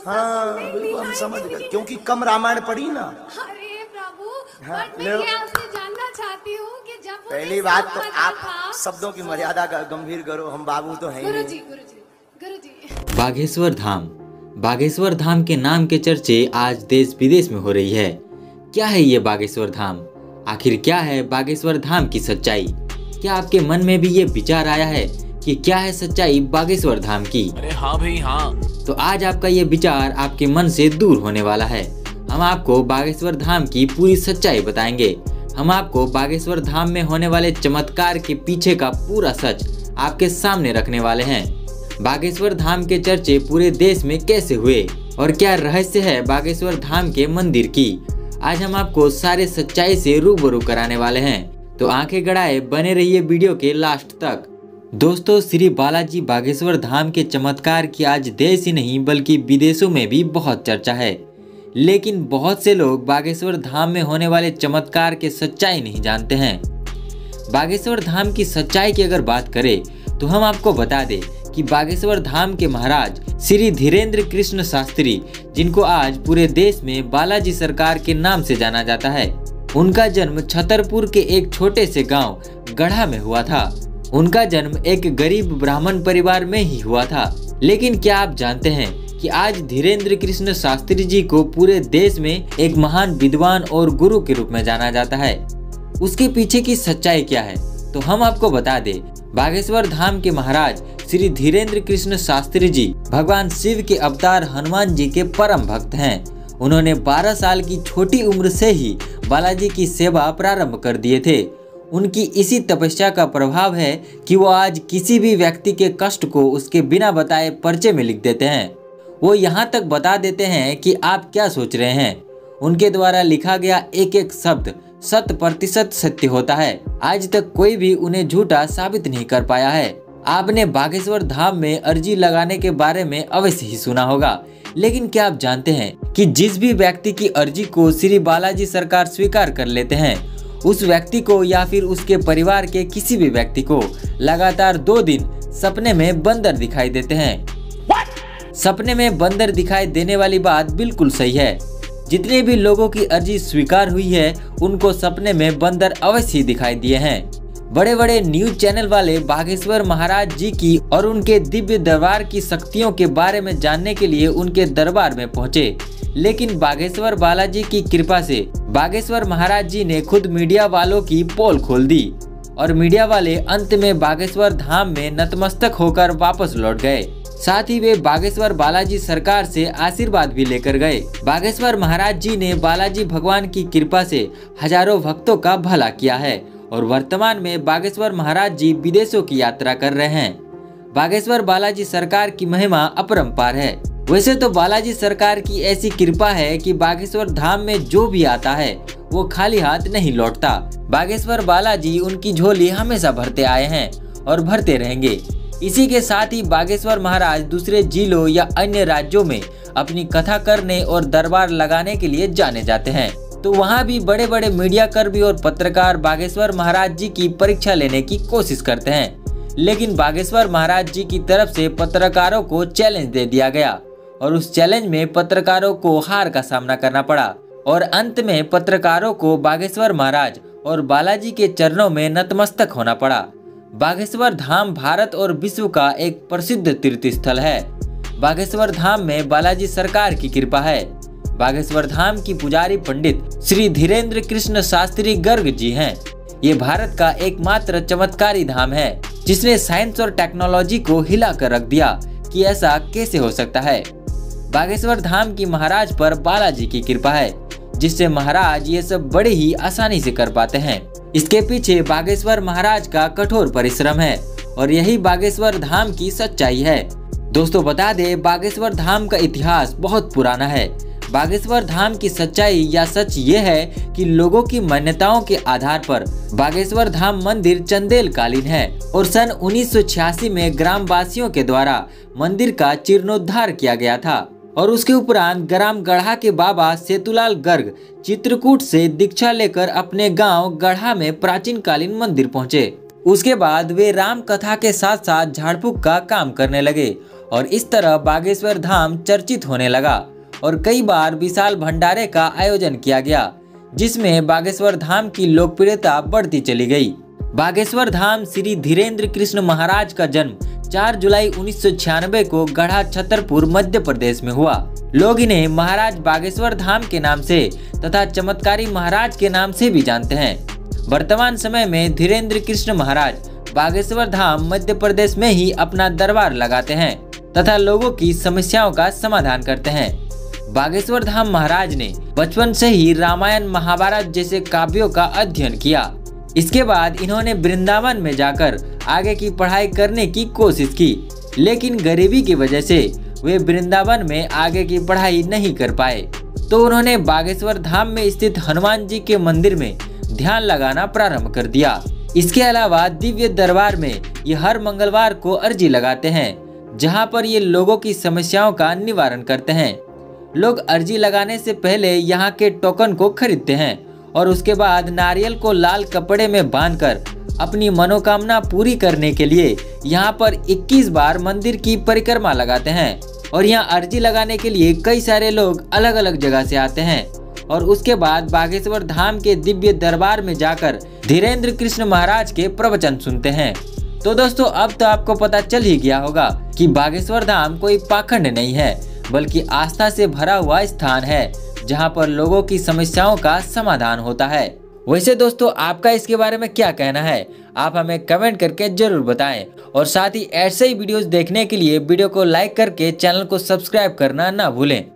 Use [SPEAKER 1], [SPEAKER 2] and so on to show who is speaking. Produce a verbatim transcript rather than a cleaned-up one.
[SPEAKER 1] हाँ बिल्कुल हम समझ गए, क्योंकि कम रामायण पढ़ी ना।
[SPEAKER 2] अरे प्रभु,
[SPEAKER 1] हाँ,
[SPEAKER 2] बट मैं ये आपसे जानना चाहती हूँ कि जब वो
[SPEAKER 1] पहली बात तो आप शब्दों की मर्यादा का गंभीर करो, हम बाबू तो हैं ही नहीं।
[SPEAKER 2] गुरुजी, गुरुजी, गुरुजी।
[SPEAKER 3] बागेश्वर धाम। बागेश्वर धाम के नाम के चर्चे आज देश विदेश में हो रही है। क्या है ये बागेश्वर धाम? आखिर क्या है बागेश्वर धाम की सच्चाई? क्या आपके मन में भी ये विचार आया है कि क्या है सच्चाई बागेश्वर धाम की?
[SPEAKER 4] अरे हाँ भाई हाँ।
[SPEAKER 3] तो आज आपका ये विचार आपके मन से दूर होने वाला है। हम आपको बागेश्वर धाम की पूरी सच्चाई बताएंगे। हम आपको बागेश्वर धाम में होने वाले चमत्कार के पीछे का पूरा सच आपके सामने रखने वाले हैं। बागेश्वर धाम के चर्चे पूरे देश में कैसे हुए और क्या रहस्य है बागेश्वर धाम के मंदिर की, आज हम आपको सारे सच्चाई से रूबरू कराने वाले हैं। तो आंखें गड़ाए बने रहिए वीडियो के लास्ट तक। दोस्तों, श्री बालाजी बागेश्वर धाम के चमत्कार की आज देश ही नहीं बल्कि विदेशों में भी बहुत चर्चा है। लेकिन बहुत से लोग बागेश्वर धाम में होने वाले चमत्कार के सच्चाई नहीं जानते हैं। बागेश्वर धाम की सच्चाई की अगर बात करें तो हम आपको बता दें कि बागेश्वर धाम के महाराज श्री धीरेन्द्र कृष्ण शास्त्री, जिनको आज पूरे देश में बालाजी सरकार के नाम से जाना जाता है, उनका जन्म छतरपुर के एक छोटे से गांव गढ़ा में हुआ था। उनका जन्म एक गरीब ब्राह्मण परिवार में ही हुआ था। लेकिन क्या आप जानते हैं कि आज धीरेन्द्र कृष्ण शास्त्री जी को पूरे देश में एक महान विद्वान और गुरु के रूप में जाना जाता है? उसके पीछे की सच्चाई क्या है तो हम आपको बता दें। बागेश्वर धाम के महाराज श्री धीरेन्द्र कृष्ण शास्त्री जी भगवान शिव के अवतार हनुमान जी के परम भक्त हैं। उन्होंने बारह साल की छोटी उम्र से ही बालाजी की सेवा प्रारंभ कर दिए थे। उनकी इसी तपस्या का प्रभाव है कि वो आज किसी भी व्यक्ति के कष्ट को उसके बिना बताए पर्चे में लिख देते हैं। वो यहाँ तक बता देते हैं कि आप क्या सोच रहे हैं। उनके द्वारा लिखा गया एक एक शब्द शत प्रतिशत सत्य होता है। आज तक कोई भी उन्हें झूठा साबित नहीं कर पाया है। आपने बागेश्वर धाम में अर्जी लगाने के बारे में अवश्य ही सुना होगा, लेकिन क्या आप जानते हैं कि जिस भी व्यक्ति की अर्जी को श्री बालाजी सरकार स्वीकार कर लेते हैं, उस व्यक्ति को या फिर उसके परिवार के किसी भी व्यक्ति को लगातार दो दिन सपने में बंदर दिखाई देते हैं। What? सपने में बंदर दिखाई देने वाली बात बिल्कुल सही है। जितने भी लोगों की अर्जी स्वीकार हुई है उनको सपने में बंदर अवश्य दिखाई दिए हैं। बड़े बड़े न्यूज चैनल वाले बागेश्वर महाराज जी की और उनके दिव्य दरबार की शक्तियों के बारे में जानने के लिए उनके दरबार में पहुंचे, लेकिन बागेश्वर बालाजी की कृपा से बागेश्वर महाराज जी ने खुद मीडिया वालों की पोल खोल दी और मीडिया वाले अंत में बागेश्वर धाम में नतमस्तक होकर वापस लौट गए। साथ ही वे बागेश्वर बालाजी सरकार से आशीर्वाद भी लेकर गए। बागेश्वर महाराज जी ने बालाजी भगवान की कृपा से हजारों भक्तों का भला किया है और वर्तमान में बागेश्वर महाराज जी विदेशों की यात्रा कर रहे हैं। बागेश्वर बालाजी सरकार की महिमा अपरंपार है। वैसे तो बालाजी सरकार की ऐसी कृपा है कि बागेश्वर धाम में जो भी आता है वो खाली हाथ नहीं लौटता। बागेश्वर बालाजी उनकी झोली हमेशा भरते आए हैं और भरते रहेंगे। इसी के साथ ही बागेश्वर महाराज दूसरे जिलों या अन्य राज्यों में अपनी कथा करने और दरबार लगाने के लिए जाने जाते हैं, तो वहाँ भी बड़े बड़े मीडिया कर्मी और पत्रकार बागेश्वर महाराज जी की परीक्षा लेने की कोशिश करते हैं। लेकिन बागेश्वर महाराज जी की तरफ से पत्रकारों को चैलेंज दे दिया गया और उस चैलेंज में पत्रकारों को हार का सामना करना पड़ा और अंत में पत्रकारों को बागेश्वर महाराज और बालाजी के चरणों में नतमस्तक होना पड़ा। बागेश्वर धाम भारत और विश्व का एक प्रसिद्ध तीर्थ स्थल है। बागेश्वर धाम में बालाजी सरकार की कृपा है। बागेश्वर धाम की पुजारी पंडित श्री धीरेन्द्र कृष्ण शास्त्री गर्ग जी हैं। ये भारत का एकमात्र चमत्कारी धाम है जिसने साइंस और टेक्नोलॉजी को हिला कर रख दिया कि ऐसा कैसे हो सकता है। बागेश्वर धाम की महाराज पर बालाजी की कृपा है जिससे महाराज ये सब बड़े ही आसानी से कर पाते हैं। इसके पीछे बागेश्वर महाराज का कठोर परिश्रम है और यही बागेश्वर धाम की सच्चाई है। दोस्तों, बता दें बागेश्वर धाम का इतिहास बहुत पुराना है। बागेश्वर धाम की सच्चाई या सच ये है कि लोगों की मान्यताओं के आधार पर बागेश्वर धाम मंदिर चंदेल कालीन है और सन उन्नीस सौ छियासी में ग्राम वासियों के द्वारा मंदिर का जीर्णोद्धार किया गया था और उसके उपरांत ग्राम गढ़ा के बाबा सेतुलाल गर्ग चित्रकूट से दीक्षा लेकर अपने गांव गढ़ा में प्राचीन कालीन मंदिर पहुंचे। उसके बाद वे राम कथा के साथ साथ झाड़ फूक का काम करने लगे और इस तरह बागेश्वर धाम चर्चित होने लगा और कई बार विशाल भंडारे का आयोजन किया गया, जिसमें बागेश्वर धाम की लोकप्रियता बढ़ती चली गई। बागेश्वर धाम श्री धीरेन्द्र कृष्ण महाराज का जन्म चार जुलाई उन्नीस सौ छियानवे को गढ़ा छतरपुर मध्य प्रदेश में हुआ। लोग इन्हें महाराज बागेश्वर धाम के नाम से तथा चमत्कारी महाराज के नाम से भी जानते हैं। वर्तमान समय में धीरेन्द्र कृष्ण महाराज बागेश्वर धाम मध्य प्रदेश में ही अपना दरबार लगाते हैं तथा लोगों की समस्याओं का समाधान करते हैं। बागेश्वर धाम महाराज ने बचपन से ही रामायण महाभारत जैसे काव्यों का अध्ययन किया। इसके बाद इन्होंने वृंदावन में जाकर आगे की पढ़ाई करने की कोशिश की, लेकिन गरीबी की वजह से वे वृंदावन में आगे की पढ़ाई नहीं कर पाए। तो उन्होंने बागेश्वर धाम में स्थित हनुमान जी के मंदिर में ध्यान लगाना प्रारंभ कर दिया। इसके अलावा दिव्य दरबार में ये हर मंगलवार को अर्जी लगाते हैं, जहां पर ये लोगों की समस्याओं का निवारण करते हैं। लोग अर्जी लगाने से पहले यहाँ के टोकन को खरीदते हैं और उसके बाद नारियल को लाल कपड़े में बांधकर अपनी मनोकामना पूरी करने के लिए यहाँ पर इक्कीस बार मंदिर की परिक्रमा लगाते हैं। और यहाँ अर्जी लगाने के लिए कई सारे लोग अलग अलग जगह से आते हैं और उसके बाद बागेश्वर धाम के दिव्य दरबार में जाकर धीरेन्द्र कृष्ण महाराज के प्रवचन सुनते हैं। तो दोस्तों, अब तो आपको पता चल ही गया होगा कि बागेश्वर धाम कोई पाखंड नहीं है, बल्कि आस्था से भरा हुआ स्थान है, जहां पर लोगों की समस्याओं का समाधान होता है। वैसे दोस्तों, आपका इसके बारे में क्या कहना है, आप हमें कमेंट करके जरूर बताएं और साथ ही ऐसे ही वीडियोस देखने के लिए वीडियो को लाइक करके चैनल को सब्सक्राइब करना ना भूलें।